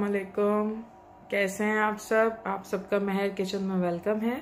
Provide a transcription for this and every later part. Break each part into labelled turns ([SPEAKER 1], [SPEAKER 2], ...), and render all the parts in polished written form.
[SPEAKER 1] अस्सलामुअलैकुम। कैसे हैं आप सब? आप सबका महर किचन में वेलकम है।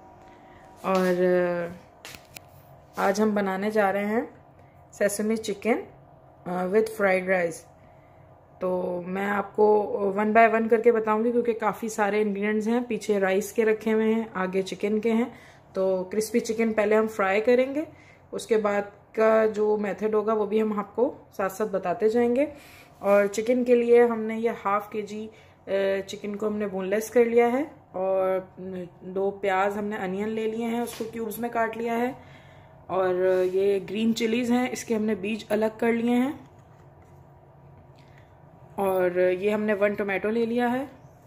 [SPEAKER 1] और आज हम बनाने जा रहे हैं sesame chicken with fried rice. तो मैं आपको 1 बाय 1 करके बताऊंगी क्योंकि काफ़ी सारे इंग्रेडिएंट्स हैं। पीछे राइस के रखे हुए हैं, आगे चिकन के हैं। तो क्रिस्पी चिकन पहले हम फ्राई करेंगे, उसके बाद का जो मेथड होगा वो भी हम आपको साथ साथ बताते जाएंगे। और चिकन के लिए हमने ये ½ kg चिकन को हमने बोनलेस कर लिया है और 2 प्याज हमने अनियन ले लिए हैं, उसको क्यूब्स में काट लिया है। और ये ग्रीन चिलीज हैं, इसके हमने बीज अलग कर लिए हैं। और ये हमने 1 टोमेटो ले लिया है।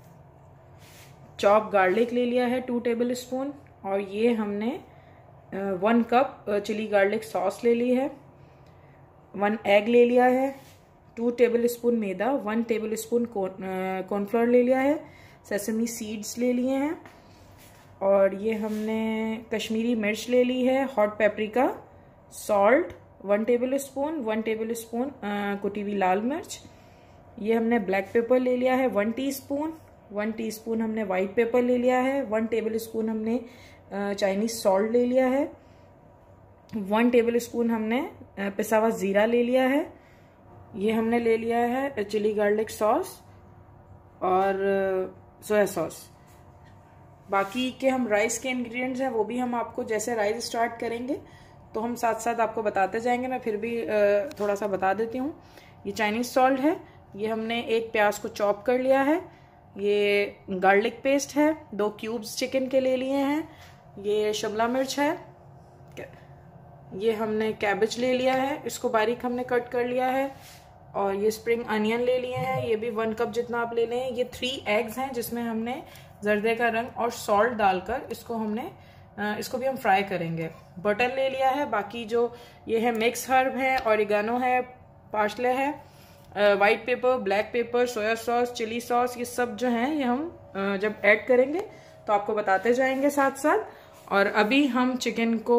[SPEAKER 1] चॉप गार्लिक ले लिया है 2 टेबल स्पून। और ये हमने 1 कप चिली गार्लिक सॉस ले ली है। 1 एग ले लिया है। 2 टेबल स्पून मैदा, 1 टेबल स्पून कॉर्नफ्लोर ले लिया है। सेसमी सीड्स ले लिए हैं। और ये हमने कश्मीरी मिर्च ले ली है, hot paprika, salt 1 tablespoon, 1 tablespoon कुटी हुई लाल मिर्च। ये हमने ब्लैक पेपर ले लिया है 1 टीस्पून। 1 टीस्पून हमने वाइट पेपर ले लिया है। 1 टेबल स्पून हमने चाइनीज सॉल्ट ले लिया है। 1 टेबल स्पून हमने पिसा हुआ जीरा ले लिया है। ये हमने ले लिया है चिली गार्लिक सॉस और सोया सॉस। बाकी के हम राइस के इंग्रेडिएंट्स हैं वो भी हम आपको जैसे राइस स्टार्ट करेंगे तो हम साथ साथ आपको बताते जाएंगे। मैं फिर भी थोड़ा सा बता देती हूँ। ये चाइनीज सॉल्ट है, ये हमने 1 प्याज को चॉप कर लिया है। ये गार्लिक पेस्ट है, 2 क्यूब्स चिकन के ले लिए हैं। ये शिमला मिर्च है। ये हमने कैबेज ले लिया है, इसको बारीक हमने कट कर लिया है। और ये स्प्रिंग अनियन ले लिए हैं, ये भी 1 कप जितना आप ले लें। ये 3 एग्स हैं जिसमें हमने जर्दे का रंग और सॉल्ट डालकर इसको भी हम फ्राई करेंगे। बटर ले लिया है। बाकी जो ये है मिक्स हर्ब है, ऑरिगानो है, पार्सले है, white pepper, black pepper, soya sauce, chilli sauce, ये सब जो हैं ये हम जब ऐड करेंगे तो आपको बताते जाएंगे साथ साथ। और अभी हम चिकन को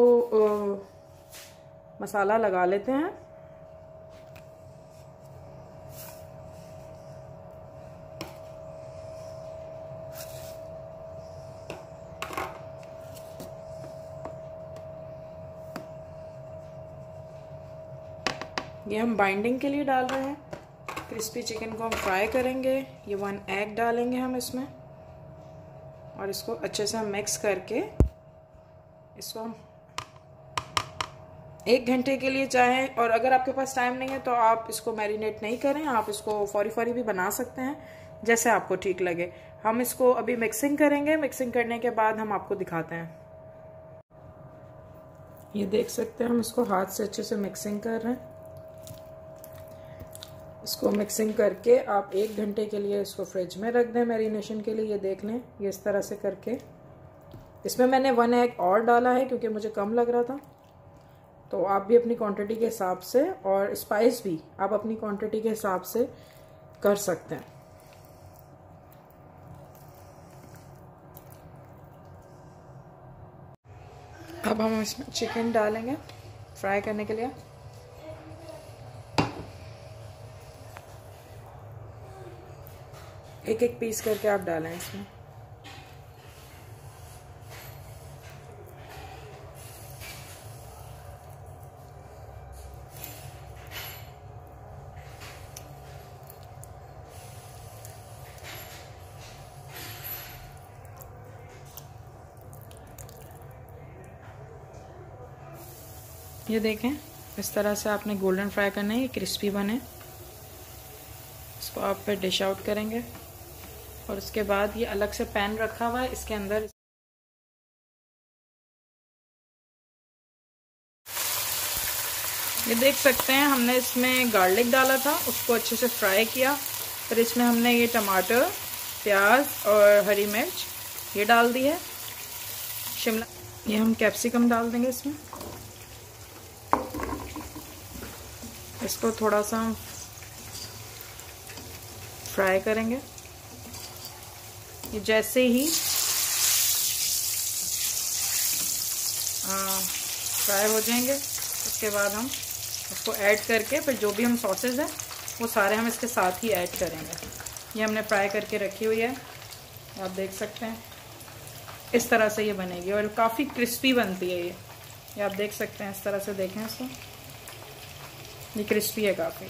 [SPEAKER 1] मसाला लगा लेते हैं। ये हम बाइंडिंग के लिए डाल रहे हैं। क्रिस्पी चिकन को हम फ्राई करेंगे। ये 1 एग डालेंगे हम इसमें और इसको अच्छे से हम मिक्स करके इसको हम 1 घंटे के लिए चाहें, और अगर आपके पास टाइम नहीं है तो आप इसको मैरिनेट नहीं करें, आप इसको फौरी फौरी भी बना सकते हैं, जैसे आपको ठीक लगे। हम इसको अभी मिक्सिंग करेंगे। मिक्सिंग करने के बाद हम आपको दिखाते हैं। ये देख सकते हैं हम इसको हाथ से अच्छे से मिक्सिंग कर रहे हैं। इसको मिक्सिंग करके आप 1 घंटे के लिए इसको फ्रिज में रख दें मैरिनेशन के लिए। ये देख लें, ये इस तरह से करके। इसमें मैंने 1 एग और डाला है क्योंकि मुझे कम लग रहा था। तो आप भी अपनी क्वांटिटी के हिसाब से, और स्पाइस भी आप अपनी क्वांटिटी के हिसाब से कर सकते हैं। अब हम इसमें चिकन डालेंगे फ्राई करने के लिए। एक पीस करके आप डालें इसमें। ये देखें, इस तरह से आपने गोल्डन फ्राई करना है, ये क्रिस्पी बने। इसको आप फिर डिश आउट करेंगे और उसके बाद ये अलग से पैन रखा हुआ है, इसके अंदर ये देख सकते हैं हमने इसमें गार्लिक डाला था, उसको अच्छे से फ्राई किया। फिर इसमें हमने ये टमाटर, प्याज और हरी मिर्च ये डाल दी है। शिमला, ये हम कैप्सिकम डाल देंगे इसमें। इसको थोड़ा सा फ्राई करेंगे। ये जैसे ही फ्राई हो जाएंगे उसके बाद हम उसको ऐड करके फिर जो भी हम सॉसेज हैं वो सारे हम इसके साथ ही ऐड करेंगे। ये हमने फ्राई करके रखी हुई है, आप देख सकते हैं इस तरह से ये बनेगी और काफ़ी क्रिस्पी बनती है ये आप देख सकते हैं। इस तरह से देखें इसको, ये क्रिस्पी है काफ़ी।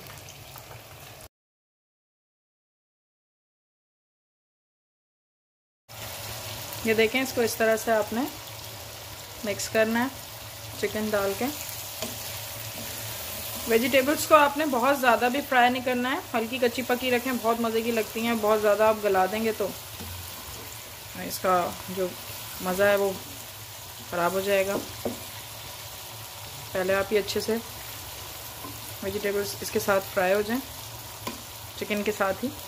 [SPEAKER 1] ये देखें, इसको इस तरह से आपने मिक्स करना है चिकन डाल के। वेजिटेबल्स को आपने बहुत ज़्यादा भी फ्राई नहीं करना है, हल्की कच्ची पकी रखें, बहुत मज़े की लगती हैं। बहुत ज़्यादा आप गला देंगे तो इसका जो मज़ा है वो ख़राब हो जाएगा। पहले आप ये अच्छे से वेजिटेबल्स इसके साथ फ्राई हो जाएं, चिकन के साथ ही,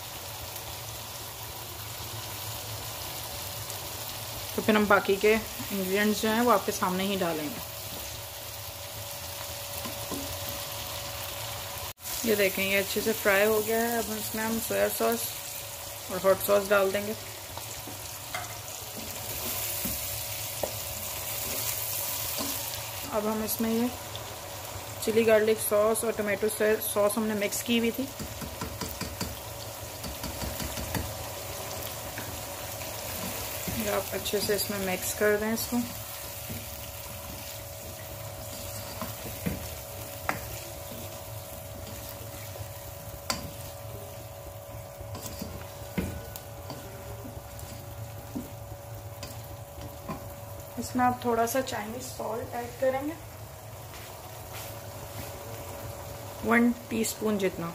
[SPEAKER 1] तो फिर हम बाकी के इंग्रेडिएंट्स जो हैं वो आपके सामने ही डालेंगे। ये देखें, ये अच्छे से फ्राई हो गया है। अब इसमें हम सोया सॉस और हॉट सॉस डाल देंगे। अब हम इसमें ये चिली गार्लिक सॉस और टमाटो सॉस हमने मिक्स की हुई थी, ये आप अच्छे से इसमें मिक्स कर दें इसको। इसमें आप थोड़ा सा चाइनीज सॉल्ट ऐड करेंगे, 1 टीस्पून जितना।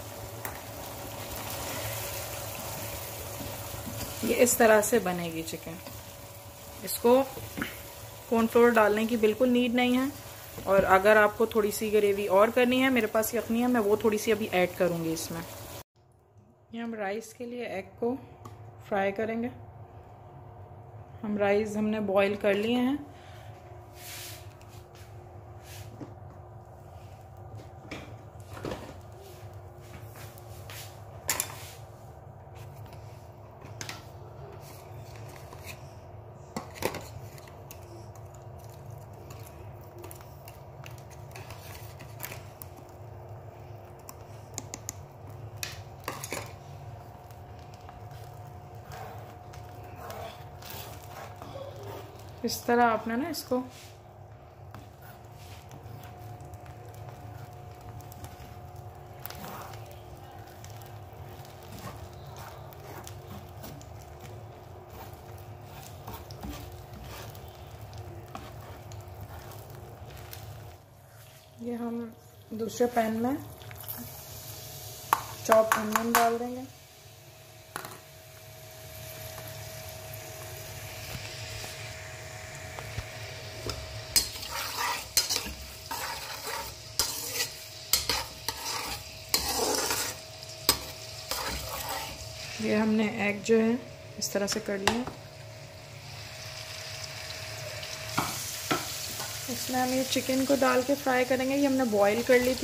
[SPEAKER 1] ये इस तरह से बनेगी चिकन। इसको कॉर्नफ्लोर डालने की बिल्कुल नीड नहीं है, और अगर आपको थोड़ी सी ग्रेवी और करनी है, मेरे पास यखनी है, मैं वो थोड़ी सी अभी ऐड करूँगी इसमें। ये हम राइस के लिए एग को फ्राई करेंगे। हम राइस हमने बॉईल कर लिए हैं। इस तरह आपने ना इसको ये हम दूसरे पैन में चॉप अनियन डाल देंगे। ये हमने एग जो है इस तरह से कर लिया। इसमें हम ये चिकन को डाल के फ्राई करेंगे। ये हमने बॉईल कर ली थी।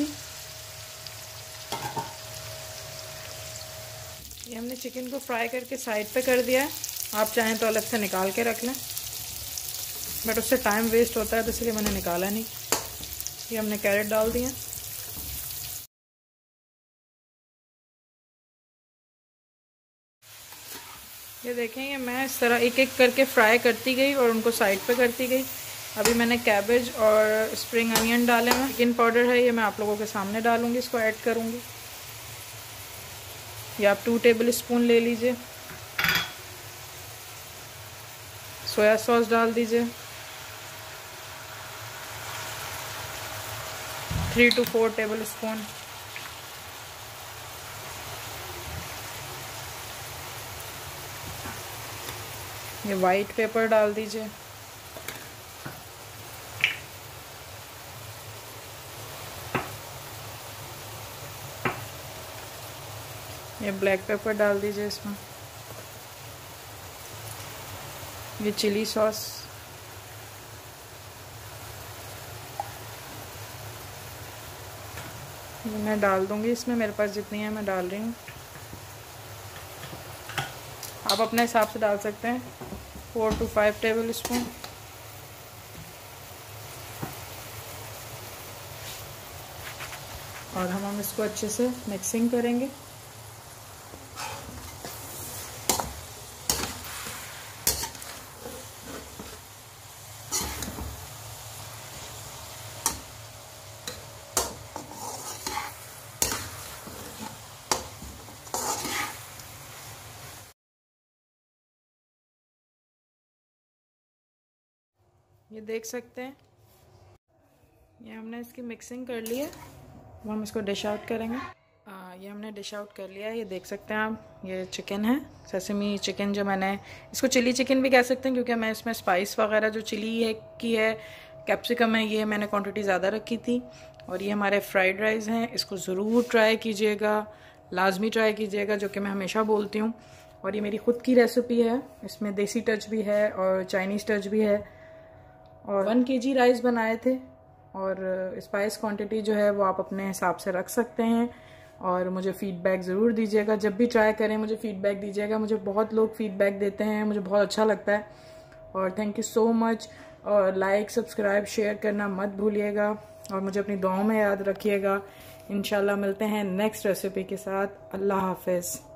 [SPEAKER 1] ये हमने चिकन को फ्राई करके साइड पे कर दिया है। आप चाहें तो अलग से निकाल के रख लें, बट उससे टाइम वेस्ट होता है तो इसलिए मैंने निकाला नहीं। ये हमने कैरेट डाल दिए। ये देखें, ये मैं इस तरह एक एक करके फ्राई करती गई और उनको साइड पे करती गई। अभी मैंने कैबेज और स्प्रिंग अनियन डाले हैं। चिकन पाउडर है, ये मैं आप लोगों के सामने डालूंगी, इसको ऐड करूंगी। ये आप 2 टेबल स्पून ले लीजिए। सोया सॉस डाल दीजिए, 3 to 4 टेबल स्पून। ये वाइट पेपर डाल दीजिए। ये ब्लैक पेपर डाल दीजिए इसमें। ये चिली सॉस, ये मैं डाल दूंगी इसमें, मेरे पास जितनी है मैं डाल रही हूँ। आप अपने हिसाब से डाल सकते हैं, 4 to 5 टेबल स्पून। और हम इसको अच्छे से मिक्सिंग करेंगे। ये देख सकते हैं, ये हमने इसकी मिक्सिंग कर ली है। वो हम इसको डिश आउट करेंगे। ये हमने डिश आउट कर लिया है। ये देख सकते हैं आप, ये चिकन है, सेसमी चिकन, जो मैंने इसको चिली चिकन भी कह सकते हैं क्योंकि मैं इसमें स्पाइस वगैरह जो चिली है की है, कैप्सिकम है, ये मैंने क्वांटिटी ज़्यादा रखी थी। और ये हमारे फ्राइड राइस हैं, इसको ज़रूर ट्राई कीजिएगा, लाजमी ट्राई कीजिएगा, जो कि मैं हमेशा बोलती हूँ। और ये मेरी ख़ुद की रेसिपी है, इसमें देसी टच भी है और चाइनीज़ टच भी है। और 1 kg राइस बनाए थे और स्पाइस क्वांटिटी जो है वो आप अपने हिसाब से रख सकते हैं। और मुझे फ़ीडबैक ज़रूर दीजिएगा, जब भी ट्राई करें मुझे फ़ीडबैक दीजिएगा। मुझे बहुत लोग फ़ीडबैक देते हैं, मुझे बहुत अच्छा लगता है और थैंक यू सो मच। और लाइक, सब्सक्राइब, शेयर करना मत भूलिएगा और मुझे अपनी दुआओं में याद रखिएगा। इंशाल्लाह मिलते हैं नेक्स्ट रेसिपी के साथ। अल्लाह हाफ़िज़।